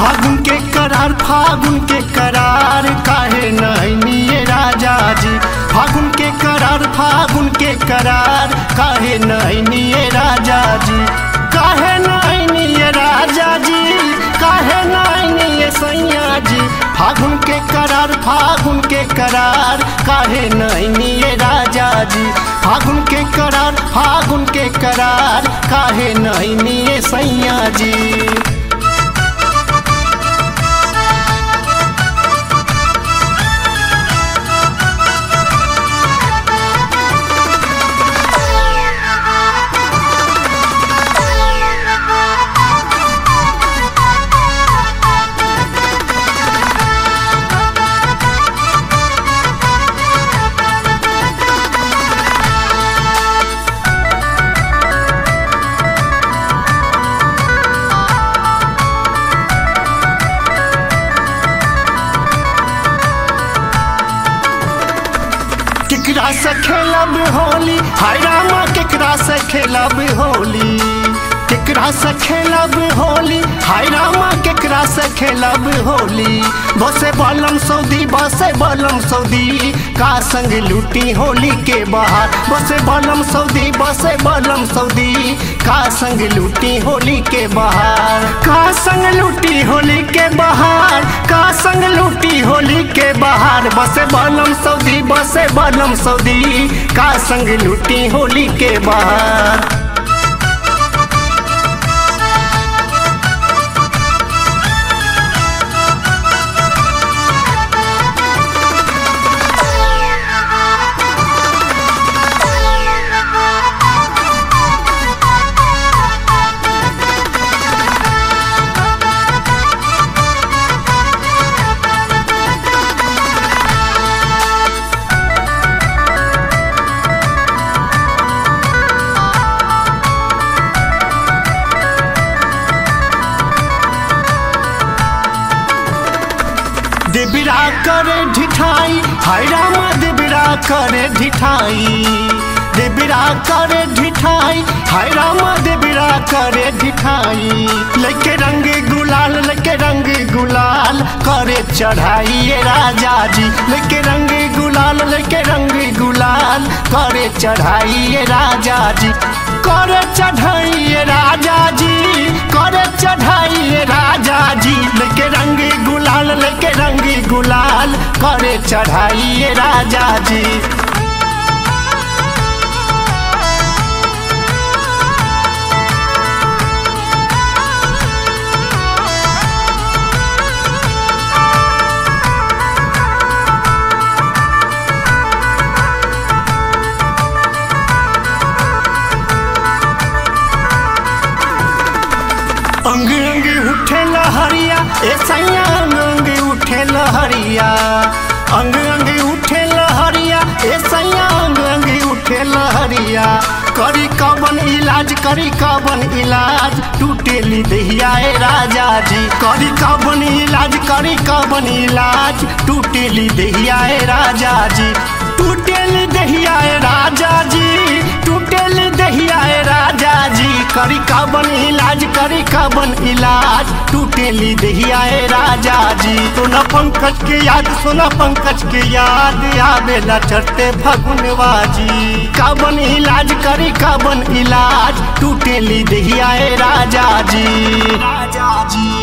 फागुन के करार काहे नहीं राजा जी। फागुन के करार काहे नहीं राजा जी। काहे नहीं राजा जी, काहे नहीं सैया जी। फागुन के करार काहे नहीं राजा जी। फागुन के करार काहे नहीं सैया जी। केकरा से खेलब होली, हाय रामा केकरा से खेलब होली। केकरा से खेलब होली, हाय रामा केकरा से खेलब होली। बसे बलम सऊदी का संग लूटी होली के बाहर। बसे बलम सऊदी का संग लूटी होली के बाहर। का संग लूटी होली के बाहर, का संग लूटी होली के बाहर। बसे बलम सऊदी का संग लूटी होली के बाहर। देवरा करे ढिठाई, हाय रामा देवरा करे ढिठाई। देवरा करे ढिठाई, हाय रामा देवरा करे ढिठाई। लेके रंग गुलाल करे चढ़ाई राजा जी। लेके रंग गुलाल करे चढ़ाई राजा जी। करे चढ़ाई राजा जी, करे चढ़ाई राजा जी। लेके रंग गुलाल करे चढ़ाई राजा जी। अंग अंग उठे लहरिया ए सैया, अंग उठे लहरिया। अंग अंग उठे लहरिया ए सैया, अंग उठे लहरिया। करी कवन इलाज टूटेली दहिया राजा जी। करी कवन इलाज टूटेली दहिया राजा जी। टूटेली दहिया राजा जी, टूटेली दहिया राजा जी। करी कवन इलाज टूटेली दहिया राजा जी। सोना पंकज के याद आवेला चढ़ते फगुनवा जी। कवन इलाज टूटेली दहिया राजा जी।